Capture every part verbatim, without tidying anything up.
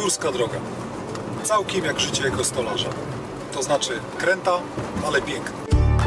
górska droga. Całkiem jak życie jako stolarza. To znaczy kręta, ale piękna.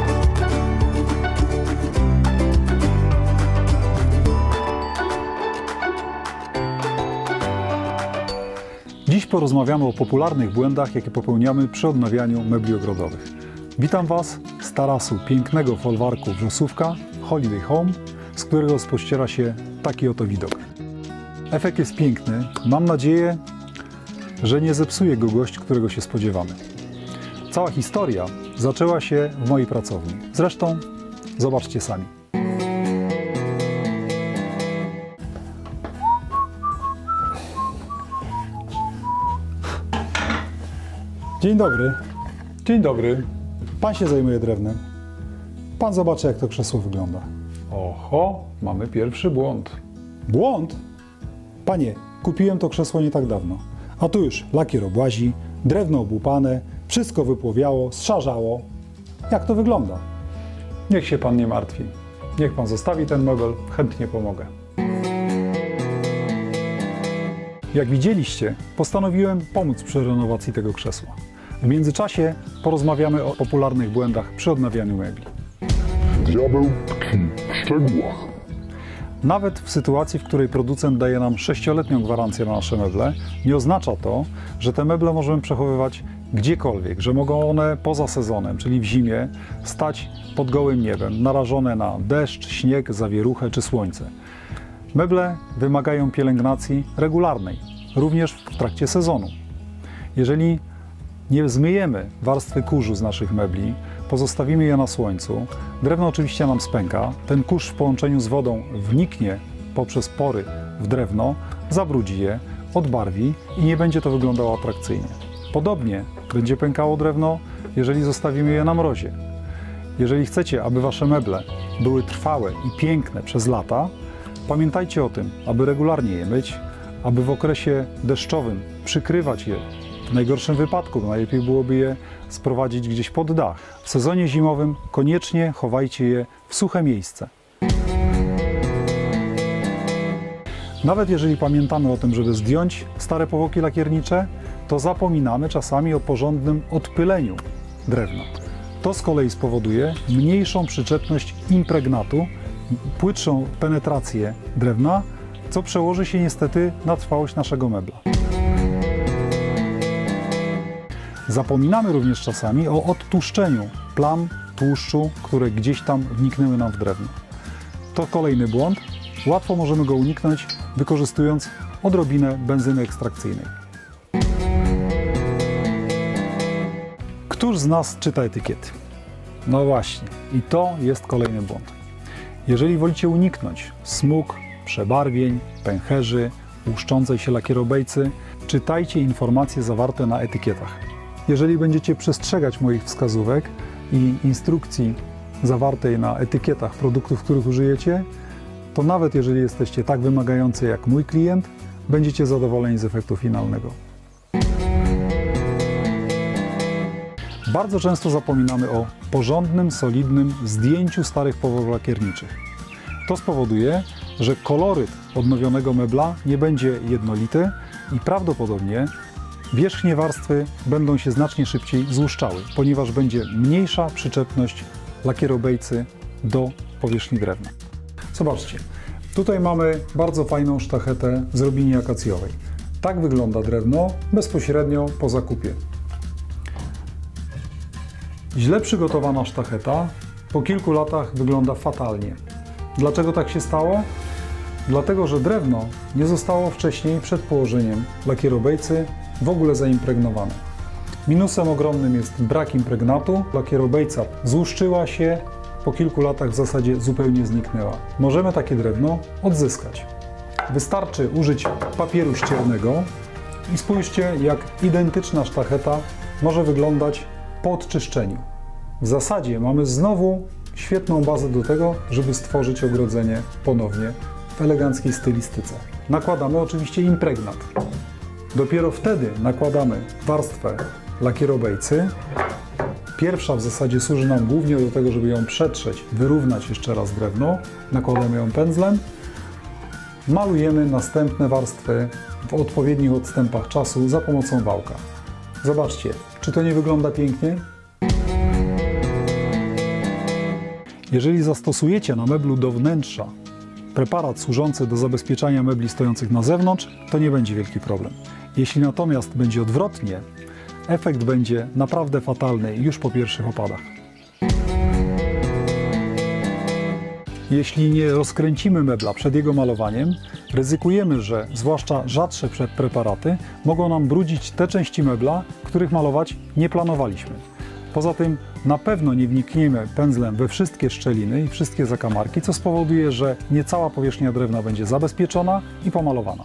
Dziś porozmawiamy o popularnych błędach, jakie popełniamy przy odnawianiu mebli ogrodowych. Witam Was z tarasu pięknego folwarku Wrzosówka Holiday Home, z którego spościera się taki oto widok. Efekt jest piękny. Mam nadzieję, że nie zepsuje go gość, którego się spodziewamy. Cała historia zaczęła się w mojej pracowni. Zresztą zobaczcie sami. Dzień dobry. Dzień dobry. Pan się zajmuje drewnem. Pan zobaczy, jak to krzesło wygląda. Oho, mamy pierwszy błąd. Błąd? Panie, kupiłem to krzesło nie tak dawno. A tu już lakier obłazi, drewno obłupane, wszystko wypłowiało, zszarzało. Jak to wygląda? Niech się pan nie martwi. Niech pan zostawi ten mebel, chętnie pomogę. Jak widzieliście, postanowiłem pomóc przy renowacji tego krzesła. W międzyczasie porozmawiamy o popularnych błędach przy odnawianiu mebli. Diabeł tkwi w szczegółach. Nawet w sytuacji, w której producent daje nam sześcioletnią gwarancję na nasze meble, nie oznacza to, że te meble możemy przechowywać gdziekolwiek, że mogą one poza sezonem, czyli w zimie, stać pod gołym niebem, narażone na deszcz, śnieg, zawieruchę czy słońce. Meble wymagają pielęgnacji regularnej, również w trakcie sezonu. Jeżeli nie zmyjemy warstwy kurzu z naszych mebli, pozostawimy je na słońcu, drewno oczywiście nam spęka, ten kurz w połączeniu z wodą wniknie poprzez pory w drewno, zabrudzi je, odbarwi i nie będzie to wyglądało atrakcyjnie. Podobnie będzie pękało drewno, jeżeli zostawimy je na mrozie. Jeżeli chcecie, aby wasze meble były trwałe i piękne przez lata, pamiętajcie o tym, aby regularnie je myć, aby w okresie deszczowym przykrywać je. W najgorszym wypadku najlepiej byłoby je sprowadzić gdzieś pod dach. W sezonie zimowym koniecznie chowajcie je w suche miejsce. Nawet jeżeli pamiętamy o tym, żeby zdjąć stare powłoki lakiernicze, to zapominamy czasami o porządnym odpyleniu drewna. To z kolei spowoduje mniejszą przyczepność impregnatu, płytszą penetrację drewna, co przełoży się niestety na trwałość naszego mebla. Zapominamy również czasami o odtłuszczeniu plam tłuszczu, które gdzieś tam wniknęły nam w drewno. To kolejny błąd. Łatwo możemy go uniknąć, wykorzystując odrobinę benzyny ekstrakcyjnej. Któż z nas czyta etykiety? No właśnie, i to jest kolejny błąd. Jeżeli wolicie uniknąć smug, przebarwień, pęcherzy, łuszczącej się lakierobejcy, czytajcie informacje zawarte na etykietach. Jeżeli będziecie przestrzegać moich wskazówek i instrukcji zawartej na etykietach produktów, których użyjecie, to nawet jeżeli jesteście tak wymagający jak mój klient, będziecie zadowoleni z efektu finalnego. Bardzo często zapominamy o porządnym, solidnym zdjęciu starych powłok lakierniczych. To spowoduje, że koloryt odnowionego mebla nie będzie jednolity i prawdopodobnie wierzchnie warstwy będą się znacznie szybciej złuszczały, ponieważ będzie mniejsza przyczepność lakierobejcy do powierzchni drewna. Zobaczcie, tutaj mamy bardzo fajną sztachetę z robini akacjowej. Tak wygląda drewno bezpośrednio po zakupie. Źle przygotowana sztacheta po kilku latach wygląda fatalnie. Dlaczego tak się stało? Dlatego, że drewno nie zostało wcześniej przed położeniem lakierobejcy w ogóle zaimpregnowane. Minusem ogromnym jest brak impregnatu. Lakierobejca złuszczyła się, po kilku latach w zasadzie zupełnie zniknęła. Możemy takie drewno odzyskać. Wystarczy użyć papieru ściernego i spójrzcie, jak identyczna sztacheta może wyglądać po odczyszczeniu. W zasadzie mamy znowu świetną bazę do tego, żeby stworzyć ogrodzenie ponownie w eleganckiej stylistyce. Nakładamy oczywiście impregnat. Dopiero wtedy nakładamy warstwę lakierobejcy. Pierwsza w zasadzie służy nam głównie do tego, żeby ją przetrzeć, wyrównać jeszcze raz drewno. Nakładamy ją pędzlem. malujemy następne warstwy w odpowiednich odstępach czasu za pomocą wałka. Zobaczcie, czy to nie wygląda pięknie? Jeżeli zastosujecie na meblu do wnętrza preparat służący do zabezpieczania mebli stojących na zewnątrz, to nie będzie wielki problem. Jeśli natomiast będzie odwrotnie, efekt będzie naprawdę fatalny już po pierwszych opadach. Jeśli nie rozkręcimy mebla przed jego malowaniem, ryzykujemy, że zwłaszcza rzadsze preparaty mogą nam brudzić te części mebla, których malować nie planowaliśmy. Poza tym na pewno nie wnikniemy pędzlem we wszystkie szczeliny i wszystkie zakamarki, co spowoduje, że nie cała powierzchnia drewna będzie zabezpieczona i pomalowana.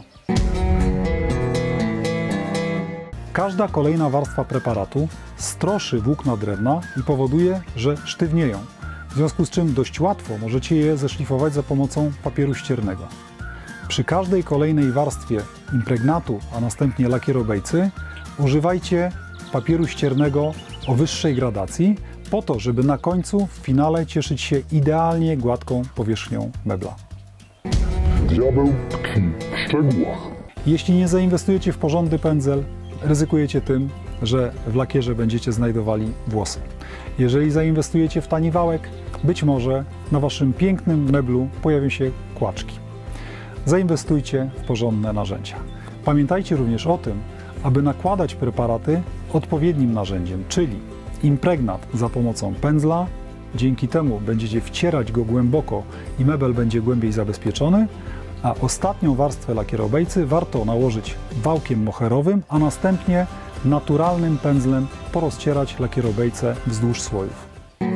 Każda kolejna warstwa preparatu stroszy włókna drewna i powoduje, że sztywnieją, w związku z czym dość łatwo możecie je zeszlifować za pomocą papieru ściernego. Przy każdej kolejnej warstwie impregnatu, a następnie lakierobejcy, używajcie papieru ściernego o wyższej gradacji, po to, żeby na końcu, w finale, cieszyć się idealnie gładką powierzchnią mebla. Diabeł tkwi w szczegółach. Jeśli nie zainwestujecie w porządny pędzel, ryzykujecie tym, że w lakierze będziecie znajdowali włosy. Jeżeli zainwestujecie w tani wałek, być może na waszym pięknym meblu pojawią się kłaczki. Zainwestujcie w porządne narzędzia. Pamiętajcie również o tym, aby nakładać preparaty odpowiednim narzędziem, czyli impregnat za pomocą pędzla. Dzięki temu będziecie wcierać go głęboko i mebel będzie głębiej zabezpieczony, a ostatnią warstwę lakierobejcy warto nałożyć wałkiem moherowym, a następnie naturalnym pędzlem porozcierać lakierobejcę wzdłuż słojów.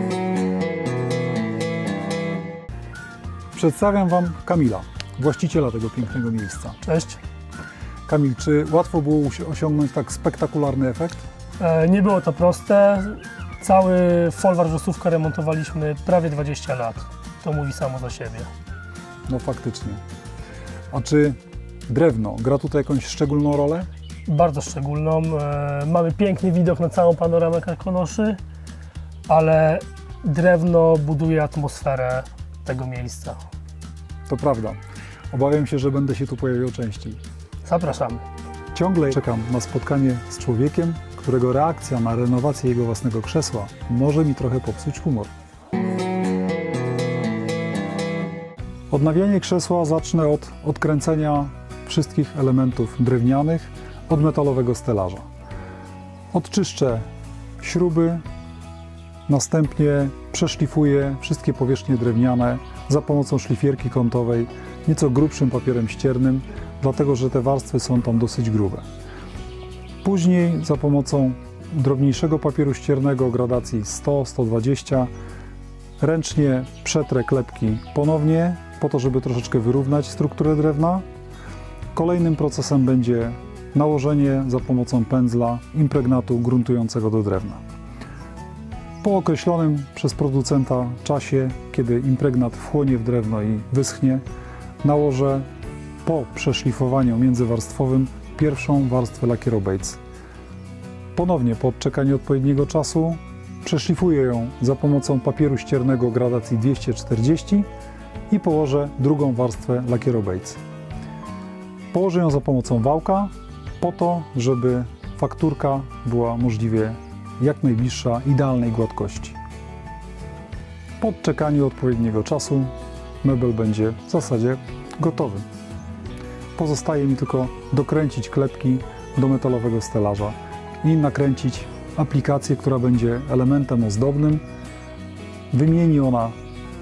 Przedstawiam Wam Kamila, właściciela tego pięknego miejsca. Cześć. Kamil, czy łatwo było osiągnąć tak spektakularny efekt? E, nie było to proste. Cały folwar wrzosówka remontowaliśmy prawie dwadzieścia lat. To mówi samo za siebie. No faktycznie. A czy drewno gra tutaj jakąś szczególną rolę? Bardzo szczególną. E, mamy piękny widok na całą panoramę Karkonoszy, ale drewno buduje atmosferę tego miejsca. To prawda. Obawiam się, że będę się tu pojawiał częściej. Zapraszamy. Ciągle czekam na spotkanie z człowiekiem, którego reakcja na renowację jego własnego krzesła może mi trochę popsuć humor. Odnawianie krzesła zacznę od odkręcenia wszystkich elementów drewnianych od metalowego stelaża. Odczyszczę śruby, następnie przeszlifuję wszystkie powierzchnie drewniane za pomocą szlifierki kątowej nieco grubszym papierem ściernym, dlatego że te warstwy są tam dosyć grube. Później za pomocą drobniejszego papieru ściernego o gradacji sto do stu dwudziestu ręcznie przetrę klepki ponownie, po to, żeby troszeczkę wyrównać strukturę drewna. Kolejnym procesem będzie nałożenie za pomocą pędzla impregnatu gruntującego do drewna. Po określonym przez producenta czasie, kiedy impregnat wchłonie w drewno i wyschnie, nałożę po przeszlifowaniu międzywarstwowym pierwszą warstwę lakierobejcy. Ponownie po odczekaniu odpowiedniego czasu przeszlifuję ją za pomocą papieru ściernego o gradacji dwieście czterdzieści i położę drugą warstwę lakierobejcy. Położę ją za pomocą wałka po to, żeby fakturka była możliwie jak najbliższa idealnej gładkości. Po odczekaniu odpowiedniego czasu mebel będzie w zasadzie gotowy. Pozostaje mi tylko dokręcić klepki do metalowego stelaża i nakręcić aplikację, która będzie elementem ozdobnym. Wymieni ona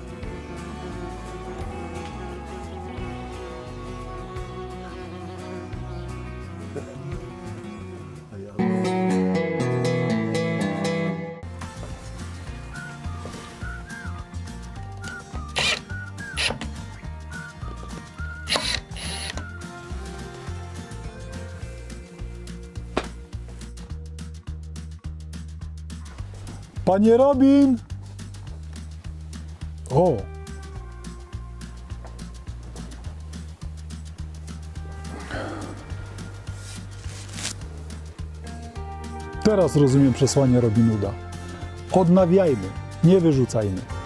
Panie Robin! O! Teraz rozumiem przesłanie Robin Hooda. Odnawiajmy, nie wyrzucajmy.